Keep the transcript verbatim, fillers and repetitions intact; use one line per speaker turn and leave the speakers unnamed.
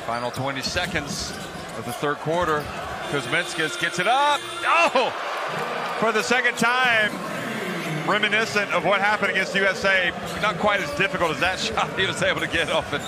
Final twenty seconds of the third quarter. Kuzminskas gets it up. Oh! For the second time, reminiscent of what happened against U S A. Not quite as difficult as that shot he was able to get off and